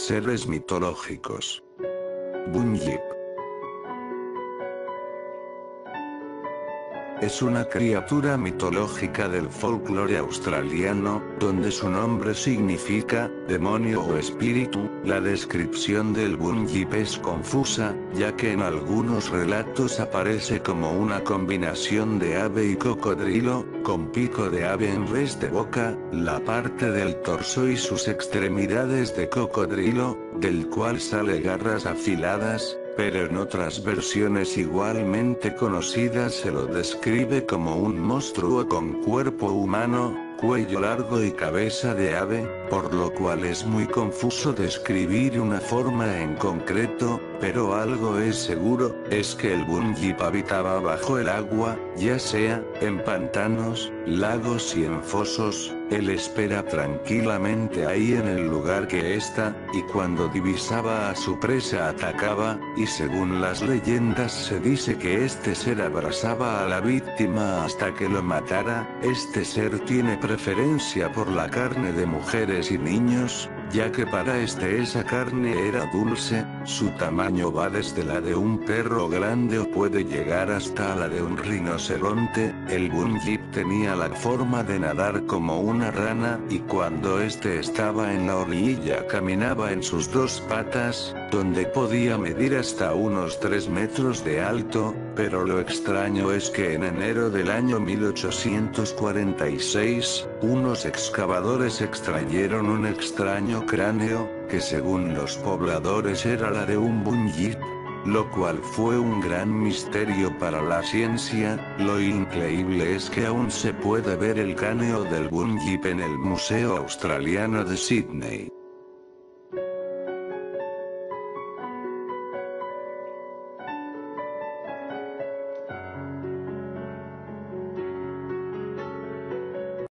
seres mitológicos. Bunyip es una criatura mitológica del folclore australiano, donde su nombre significa demonio o espíritu. La descripción del Bunyip es confusa, ya que en algunos relatos aparece como una combinación de ave y cocodrilo, con pico de ave en vez de boca, la parte del torso y sus extremidades de cocodrilo, del cual sale garras afiladas. Pero en otras versiones igualmente conocidas se lo describe como un monstruo con cuerpo humano, cuello largo y cabeza de ave, por lo cual es muy confuso describir una forma en concreto, pero algo es seguro, es que el Bunyip habitaba bajo el agua, ya sea en pantanos, lagos y en fosos. Él espera tranquilamente ahí en el lugar que está, y cuando divisaba a su presa atacaba, y según las leyendas se dice que este ser abrazaba a la víctima hasta que lo matara. Este ser tiene preferencia por la carne de mujeres y niños, ya que para esa carne era dulce. Su tamaño va desde la de un perro grande o puede llegar hasta la de un rinoceronte. El Bunyip tenía la forma de nadar como una rana, y cuando estaba en la orilla caminaba en sus dos patas, donde podía medir hasta unos 3 metros de alto. Pero lo extraño es que en enero del año 1846, unos excavadores extrayeron un extraño cráneo, que según los pobladores era la de un Bunyip, lo cual fue un gran misterio para la ciencia. Lo increíble es que aún se puede ver el cráneo del Bunyip en el Museo Australiano de Sydney.